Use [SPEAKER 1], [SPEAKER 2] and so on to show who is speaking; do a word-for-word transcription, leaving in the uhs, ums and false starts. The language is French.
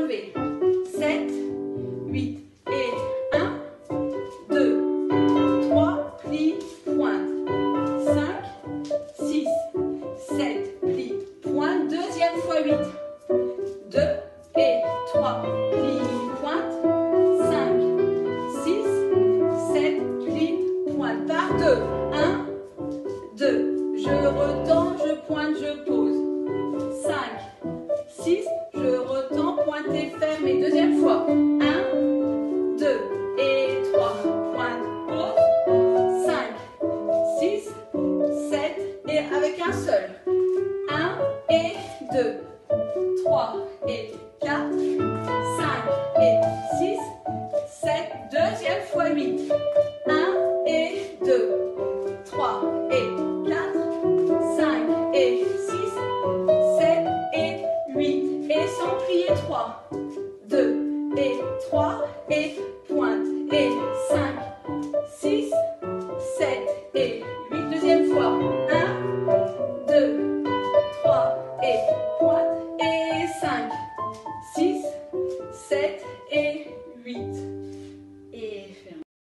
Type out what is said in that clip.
[SPEAKER 1] relever. sept, huit et un, deux, trois, plie, pointe. cinq, six, sept, plie, pointe. Deuxième fois huit. deux et trois, plie, pointe. cinq, six, sept, plie, pointe. Par deux. un, deux. Je retends, je pointe, je pose. cinq, six, je retends, pointe et ferme. Et deuxième fois. un, deux et trois, pointe, pause. cinq, six, sept et avec un seul. un et deux, trois et quatre, cinq et six, sept. Deuxième fois huit. un et deux, trois et quatre, cinq et six, sept et huit. Et sans plier trois. deux et trois et pointe. Et cinq, six, sept et huit. Deuxième fois.